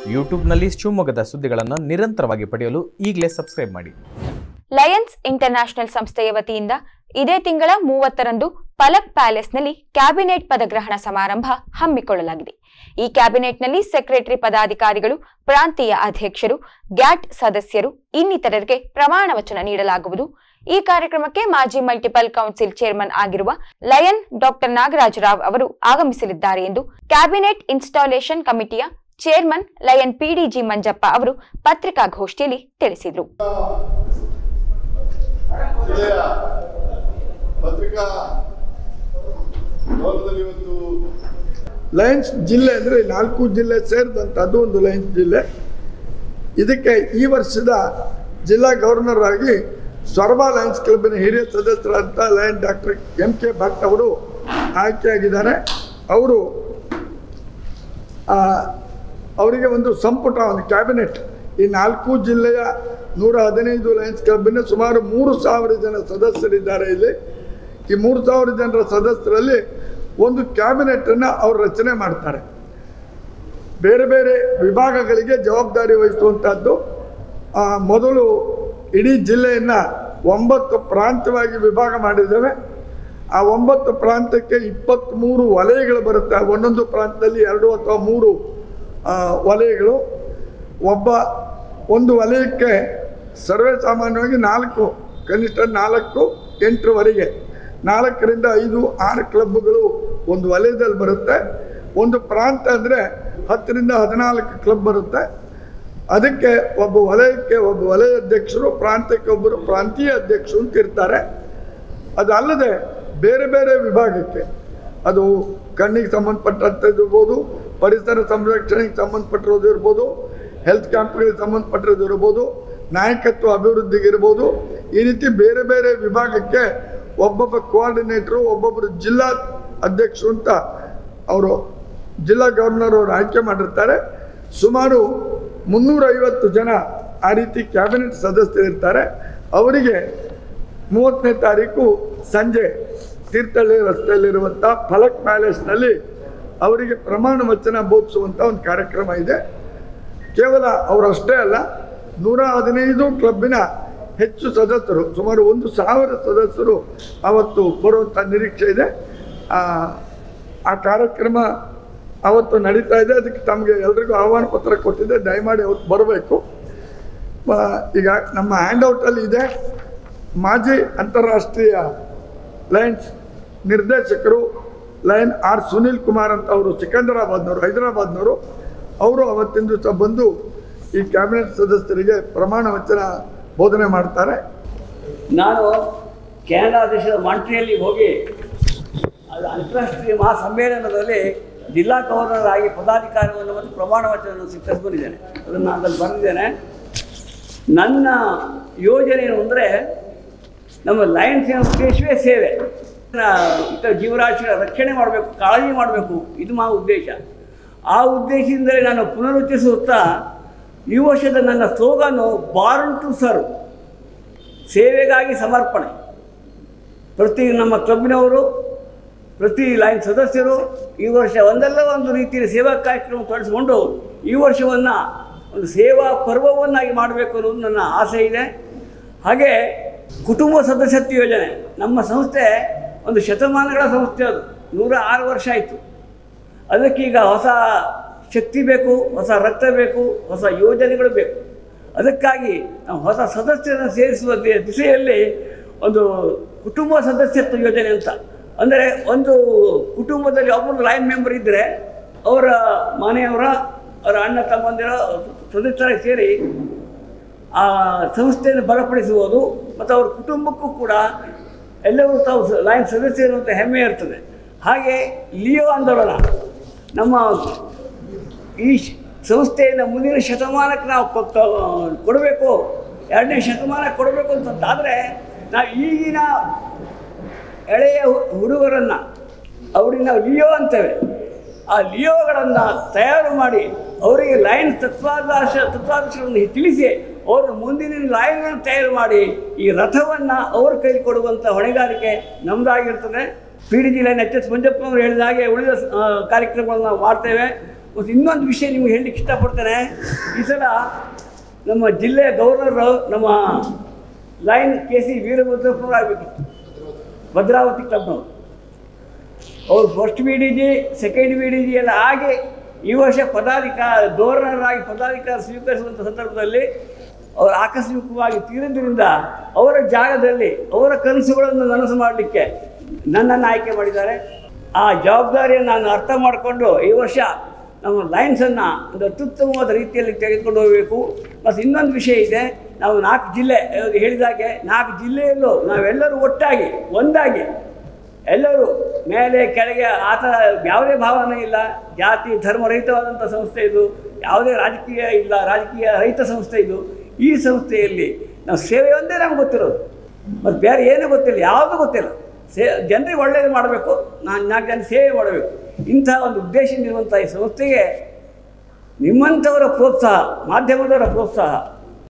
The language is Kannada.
ಯೂಟ್ಯೂಬ್ನಲ್ಲಿ ಶಿವಮೊಗ್ಗದ ಸುದ್ದಿಗಳನ್ನು ನಿರಂತರವಾಗಿ ಪಡೆಯಲು ಈಗಲೇ ಸಬ್ಸ್ಕ್ರೈಬ್ ಮಾಡಿ. ಲಯನ್ಸ್ ಇಂಟರ್ನ್ಯಾಷನಲ್ ಸಂಸ್ಥೆಯ ವತಿಯಿಂದ ಇದೇ ತಿಂಗಳ 30ರಂದು ಪಲಕ್ ಪ್ಯಾಲೇಸ್ನಲ್ಲಿ ಕ್ಯಾಬಿನೆಟ್ ಪದಗ್ರಹಣ ಸಮಾರಂಭ ಹಮ್ಮಿಕೊಳ್ಳಲಾಗಿದೆ. ಈ ಕ್ಯಾಬಿನೆಟ್ನಲ್ಲಿ ಸೆಕ್ರೆಟರಿ ಪದಾಧಿಕಾರಿಗಳು, ಪ್ರಾಂತೀಯ ಅಧ್ಯಕ್ಷರು, ಗ್ಯಾಟ್ ಸದಸ್ಯರು ಇನ್ನಿತರರಿಗೆ ಪ್ರಮಾಣ ವಚನ ನೀಡಲಾಗುವುದು. ಈ ಕಾರ್ಯಕ್ರಮಕ್ಕೆ ಮಾಜಿ ಮಲ್ಟಿಪಲ್ ಕೌನ್ಸಿಲ್ ಚೇರ್ಮನ್ ಆಗಿರುವ ಲಯನ್ ಡಾಕ್ಟರ್ ನಾಗರಾಜರಾವ್ ಅವರು ಆಗಮಿಸಲಿದ್ದಾರೆ ಎಂದು ಕ್ಯಾಬಿನೆಟ್ ಇನ್ಸ್ಟಾಲೇಷನ್ ಕಮಿಟಿಯ ಚೇರ್ಮನ್ ಲಯನ್ ಪಿಡಿಜಿ ಮಂಜಪ್ಪ ಅವರು ಪತ್ರಿಕಾಗೋಷ್ಠಿಯಲ್ಲಿ ತಿಳಿಸಿದರು. ಲಯನ್ಸ್ ಜಿಲ್ಲೆ ಅಂದರೆ 4 ಜಿಲ್ಲೆ ಸೇರಿದಂಥದ್ದು ಒಂದು ಲಯನ್ಸ್ ಜಿಲ್ಲೆ. ಇದಕ್ಕೆ ಈ ವರ್ಷದ ಜಿಲ್ಲಾ ಗವರ್ನರ್ ಆಗಿ ಸ್ವರ್ಬಾ ಲಯನ್ಸ್ ಕ್ಲಬ್ಬಿನ ಹಿರಿಯ ಸದಸ್ಯರಾದ ಲಯನ್ ಡಾಕ್ಟರ್ MK ಭಟ್ ಅವರು ಆಯ್ಕೆಯಾಗಿದ್ದಾರೆ. ಅವರಿಗೆ ಒಂದು ಸಂಪುಟ, ಒಂದು ಕ್ಯಾಬಿನೆಟ್, ಈ 4 ಜಿಲ್ಲೆಯ 115 ಲಯನ್ಸ್ ಕ್ಲಬ್ಬಿನ ಸುಮಾರು 3,000 ಜನ ಸದಸ್ಯರಿದ್ದಾರೆ. ಇಲ್ಲಿ ಈ 3,000 ಜನರ ಸದಸ್ಯರಲ್ಲಿ ಒಂದು ಕ್ಯಾಬಿನೆಟನ್ನು ಅವರು ರಚನೆ ಮಾಡ್ತಾರೆ. ಬೇರೆ ಬೇರೆ ವಿಭಾಗಗಳಿಗೆ ಜವಾಬ್ದಾರಿ ವಹಿಸುವಂಥದ್ದು. ಮೊದಲು ಇಡೀ ಜಿಲ್ಲೆಯನ್ನು 9 ಪ್ರಾಂತ್ಯವಾಗಿ ವಿಭಾಗ ಮಾಡಿದ್ದೇವೆ. ಆ 9 ಪ್ರಾಂತ್ಯಕ್ಕೆ 23 ವಲಯಗಳು ಬರುತ್ತೆ. ಒಂದೊಂದು ಪ್ರಾಂತ್ಯದಲ್ಲಿ 2 ಅಥವಾ 3 ವಲಯಗಳು. ಒಂದು ವಲಯಕ್ಕೆ ಸರ್ವೇ ಸಾಮಾನ್ಯವಾಗಿ 4, ಕನಿಷ್ಠ 4, 8ವರೆಗೆ 4ರಿಂದ 5, 6 ಕ್ಲಬ್ಗಳು ಒಂದು ವಲಯದಲ್ಲಿ ಬರುತ್ತೆ. ಒಂದು ಪ್ರಾಂತ್ಯ ಅಂದರೆ 10ರಿಂದ 14 ಕ್ಲಬ್ ಬರುತ್ತೆ. ಅದಕ್ಕೆ ಒಬ್ಬ ವಲಯಕ್ಕೆ ಒಬ್ಬ ವಲಯ ಅಧ್ಯಕ್ಷರು, ಪ್ರಾಂತ್ಯಕ್ಕೆ ಒಬ್ಬರು ಪ್ರಾಂತೀಯ ಅಧ್ಯಕ್ಷರು ಅಂತ ಇರ್ತಾರೆ. ಅದಲ್ಲದೆ ಬೇರೆ ಬೇರೆ ವಿಭಾಗಕ್ಕೆ, ಅದು ಕಣ್ಣಿಗೆ ಸಂಬಂಧಪಟ್ಟಂಥದ್ದು ಇರ್ಬೋದು, ಪರಿಸರ ಸಂರಕ್ಷಣೆಗೆ ಸಂಬಂಧಪಟ್ಟಿರೋದು ಇರ್ಬೋದು, ಹೆಲ್ತ್ ಕ್ಯಾಂಪ್ಗಳಿಗೆ ಸಂಬಂಧಪಟ್ಟಿರೋದು ಇರ್ಬೋದು, ನಾಯಕತ್ವ ಅಭಿವೃದ್ಧಿಗೆ ಇರ್ಬೋದು. ಈ ರೀತಿ ಬೇರೆ ಬೇರೆ ವಿಭಾಗಕ್ಕೆ ಒಬ್ಬೊಬ್ಬ ಕೋಆರ್ಡಿನೇಟ್ರು, ಒಬ್ಬೊಬ್ಬರು ಜಿಲ್ಲಾ ಅಧ್ಯಕ್ಷರು ಅಂತ ಅವರು ಜಿಲ್ಲಾ ಗವರ್ನರ್ ಅವರು ಆಯ್ಕೆ ಮಾಡಿರ್ತಾರೆ. ಸುಮಾರು 350 ಜನ ಆ ರೀತಿ ಕ್ಯಾಬಿನೆಟ್ ಸದಸ್ಯರಿರ್ತಾರೆ. ಅವರಿಗೆ 30ನೇ ತಾರೀಕು ಸಂಜೆ ತೀರ್ಥಹಳ್ಳಿ ರಸ್ತೆಯಲ್ಲಿರುವಂಥ ಫಲಕ್ ಪ್ಯಾಲೇಸ್ನಲ್ಲಿ ಅವರಿಗೆ ಪ್ರಮಾಣ ವಚನ ಬೋಧಿಸುವಂಥ ಒಂದು ಕಾರ್ಯಕ್ರಮ ಇದೆ. ಕೇವಲ ಅವರಷ್ಟೇ ಅಲ್ಲ, 115 ಕ್ಲಬ್ಬಿನ ಹೆಚ್ಚು ಸದಸ್ಯರು, ಸುಮಾರು 1,000 ಸದಸ್ಯರು ಅವತ್ತು ಬರುವಂಥ ನಿರೀಕ್ಷೆ ಇದೆ. ಆ ಕಾರ್ಯಕ್ರಮ ಅವತ್ತು ನಡೀತಾ ಇದೆ. ಅದಕ್ಕೆ ತಮಗೆ ಎಲ್ರಿಗೂ ಆಹ್ವಾನ ಪತ್ರ ಕೊಟ್ಟಿದ್ದೆ, ದಯಮಾಡಿ ಅವತ್ತು ಬರಬೇಕು. ಈಗ ನಮ್ಮ ಹ್ಯಾಂಡ್ಔಟಲ್ಲಿ ಇದೆ, ಮಾಜಿ ಅಂತಾರಾಷ್ಟ್ರೀಯ ಲಯನ್ಸ್ ನಿರ್ದೇಶಕರು ಲಯನ್ ಆರ್ ಸುನೀಲ್ ಕುಮಾರ್ ಅಂತ ಅವರು, ಸಿಕಂದರಾಬಾದ್ನವರು, ಹೈದರಾಬಾದ್ನವರು. ಅವರು ಅವತ್ತಿನ ದಿವಸ ಬಂದು ಈ ಕ್ಯಾಬಿನೆಟ್ ಸದಸ್ಯರಿಗೆ ಪ್ರಮಾಣ ವಚನ ಬೋಧನೆ ಮಾಡ್ತಾರೆ. ನಾನು ಕೆನಡಾ ದೇಶದ ಮಾಂಟ್ರಿಯಲ್ಲಿ ಹೋಗಿ ಅಂತಾರಾಷ್ಟ್ರೀಯ ಮಹಾಸಮ್ಮೇಳನದಲ್ಲಿ ಜಿಲ್ಲಾ ಗವರ್ನರ್ ಆಗಿ ಪದಾಧಿಕಾರವನ್ನು ಮತ್ತು ಪ್ರಮಾಣ ವಚನವನ್ನು ಸ್ವೀಕರಿಸಿಕೊಂಡಿದ್ದೇನೆ. ಅದನ್ನು ನಾನು ಅದರಲ್ಲಿ ಬರೆದಿದ್ದೇನೆ. ನನ್ನ ಯೋಜನೆ ಏನು ಅಂದರೆ, ನಮ್ಮ ಲಯನ್ಸಿನ ಉದ್ದೇಶವೇ ಸೇವೆ, ಇತರ ಜೀವರಾಶಿಗಳ ರಕ್ಷಣೆ ಮಾಡಬೇಕು, ಕಾಳಜಿ ಮಾಡಬೇಕು, ಇದು ಮಾ ಉದ್ದೇಶ. ಆ ಉದ್ದೇಶದಿಂದಲೇ ನಾನು ಪುನರುಚ್ಚರಿಸುತ್ತಾ ಈ ವರ್ಷದ ನನ್ನ ಸ್ಲೋಗನ್ನು ಬಾರ್ನ್ ಟು ಸರ್ವ್, ಸೇವೆಗಾಗಿ ಸಮರ್ಪಣೆ. ಪ್ರತಿ ನಮ್ಮ ಕ್ಲಬ್ಬಿನವರು, ಪ್ರತಿ ಲೈನ್ ಸದಸ್ಯರು ಈ ವರ್ಷ ಒಂದಲ್ಲ ಒಂದು ರೀತಿಯ ಸೇವಾ ಕಾರ್ಯಕ್ರಮ ತೊಡಗಿಸಿಕೊಂಡು ಈ ವರ್ಷವನ್ನು ಒಂದು ಸೇವಾ ಪರ್ವವನ್ನಾಗಿ ಮಾಡಬೇಕು ಅನ್ನೋದು ನನ್ನ ಆಸೆ ಇದೆ. ಹಾಗೆ ಕುಟುಂಬ ಸದಸ್ಯತ್ವ ಯೋಜನೆ, ನಮ್ಮ ಸಂಸ್ಥೆ ಒಂದು ಶತಮಾನಗಳ ಸಂಸ್ಥೆ, ಅದು 106 ವರ್ಷ ಆಯಿತು. ಅದಕ್ಕೀಗ ಹೊಸ ಶಕ್ತಿ ಬೇಕು, ಹೊಸ ರಕ್ತ ಬೇಕು, ಹೊಸ ಯೋಜನೆಗಳು ಬೇಕು. ಅದಕ್ಕಾಗಿ ನಾವು ಹೊಸ ಸದಸ್ಯರನ್ನು ಸೇರಿಸುವ ದಿಸೆಯಲ್ಲಿ ಒಂದು ಕುಟುಂಬ ಸದಸ್ಯತ್ವ ಯೋಜನೆ ಅಂತ, ಅಂದರೆ ಒಂದು ಕುಟುಂಬದಲ್ಲಿ ಒಬ್ಬರು ಲೈನ್ ಮೆಂಬರ್ ಇದ್ದರೆ ಅವರ ಮನೆಯವರ, ಅವರ ಅಣ್ಣ ತಮ್ಮಂದಿರ ಸದಸ್ಯರಾಗಿ ಸೇರಿ ಆ ಸಂಸ್ಥೆಯನ್ನು ಬಲಪಡಿಸುವುದು ಮತ್ತು ಅವ್ರ ಕುಟುಂಬಕ್ಕೂ ಕೂಡ ಎಲ್ಲರೂ ತಾವು ಲೈನ್ ಸದಸ್ಯರು ಅಂತ ಹೆಮ್ಮೆ ಇರ್ತದೆ. ಹಾಗೆ ಲಿಯೋ ಆಂದೋಲನ, ನಮ್ಮ ಈ ಸಂಸ್ಥೆಯನ್ನು ಮುಂದಿನ ಶತಮಾನಕ್ಕೆ ನಾವು ಕೊಡಬೇಕು, 2ನೇ ಶತಮಾನಕ್ಕೆ ಕೊಡಬೇಕು ಅಂತಂತಾದರೆ ನಾವು ಈಗಿನ ಎಳೆಯ ಹುಡುಗರನ್ನು ಅವರಿಗೆ ನಾವು ಲಿಯೋ ಅಂತೇವೆ. ಆ ಲಿಯೋಗಳನ್ನು ತಯಾರು ಮಾಡಿ ಅವರಿಗೆ ಲೈನ್ ತತ್ವಾದರ್ಶಗಳನ್ನು ತಿಳಿಸಿ ಅವರು ಮುಂದಿನ ಲೈನ್ಗಳನ್ನು ತಯಾರು ಮಾಡಿ ಈ ರಥವನ್ನು ಅವ್ರ ಕೈಲಿ ಕೊಡುವಂಥ ಹೊಣೆಗಾರಿಕೆ ನಮ್ಮದಾಗಿರ್ತದೆ. PDG ಲೈನ್ HS ಮಂಜಪ್ಪನವರು ಹೇಳಿದ ಹಾಗೆ ಉಳಿದ ಕಾರ್ಯಕ್ರಮಗಳನ್ನು ನಾವು ಮಾಡ್ತೇವೆ. ಮತ್ತು ಇನ್ನೊಂದು ವಿಷಯ ನಿಮ್ಗೆ ಹೇಳಲಿಕ್ಕೆ ಇಷ್ಟಪಡ್ತೇನೆ. ಈ ಸಲ ನಮ್ಮ ಜಿಲ್ಲೆಯ ಗವರ್ನರು ನಮ್ಮ ಲೈನ್ KC ವೀರಭದ್ರಪುರ ಆಗಬೇಕಿತ್ತು, ಭದ್ರಾವತಿ ಕ್ಲಬ್ನವರು. ಅವರು ಫಸ್ಟ್ VDG ಸೆಕೆಂಡ್ VDG ಎಲ್ಲ ಆಗಿ ಈ ವರ್ಷ ಗವರ್ನರಾಗಿ ಪದಾಧಿಕಾರ ಸ್ವೀಕರಿಸುವಂಥ ಸಂದರ್ಭದಲ್ಲಿ ಅವರು ಆಕಸ್ಮಿಕವಾಗಿ ತೀರಿದ್ದರಿಂದ ಅವರ ಜಾಗದಲ್ಲಿ ಅವರ ಕನಸುಗಳನ್ನು ನನಸು ಮಾಡಲಿಕ್ಕೆ ನನ್ನನ್ನು ಆಯ್ಕೆ ಮಾಡಿದ್ದಾರೆ. ಆ ಜವಾಬ್ದಾರಿಯನ್ನು ನಾನು ಅರ್ಥ ಮಾಡಿಕೊಂಡು ಈ ವರ್ಷ ನಮ್ಮ ಲೈನ್ಸನ್ನು ಒಂದು ಅತ್ಯುತ್ತಮವಾದ ರೀತಿಯಲ್ಲಿ ತೆಗೆದುಕೊಂಡು ಹೋಗಬೇಕು. ಮತ್ತು ಇನ್ನೊಂದು ವಿಷಯ ಇದೆ, ನಾವು 4 ಜಿಲ್ಲೆ ಹೇಳಿದಾಗೆ 4 ಜಿಲ್ಲೆಯಲ್ಲೂ ನಾವೆಲ್ಲರೂ ಒಟ್ಟಾಗಿ ಒಂದಾಗಿ ಎಲ್ಲರೂ ಮೇಲೆ ಕೆಳಗೆ ಆ ಥರ ಯಾವುದೇ ಭಾವನೆ ಇಲ್ಲ. ಜಾತಿ ಧರ್ಮ ರಹಿತವಾದಂಥ ಸಂಸ್ಥೆ ಇದು, ಯಾವುದೇ ರಾಜಕೀಯ ಇಲ್ಲ, ರಾಜಕೀಯ ರಹಿತ ಸಂಸ್ಥೆ ಇದು. ಈ ಸಂಸ್ಥೆಯಲ್ಲಿ ನಾವು ಸೇವೆ ಒಂದೇ ನಮ್ಗೆ ಗೊತ್ತಿರೋದು, ಮತ್ತು ಬೇರೆ ಏನೂ ಗೊತ್ತಿಲ್ಲ, ಯಾವುದೂ ಗೊತ್ತಿಲ್ಲ. ಜನರಿಗೆ ಒಳ್ಳೆಯದು ಮಾಡಬೇಕು, 4 ಜನ ಸೇವೆ ಮಾಡಬೇಕು, ಇಂಥ ಒಂದು ಉದ್ದೇಶದಿಂದಿರುವಂಥ ಈ ಸಂಸ್ಥೆಗೆ ನಿಮ್ಮಂಥವರ ಪ್ರೋತ್ಸಾಹ, ಮಾಧ್ಯಮದವರ ಪ್ರೋತ್ಸಾಹ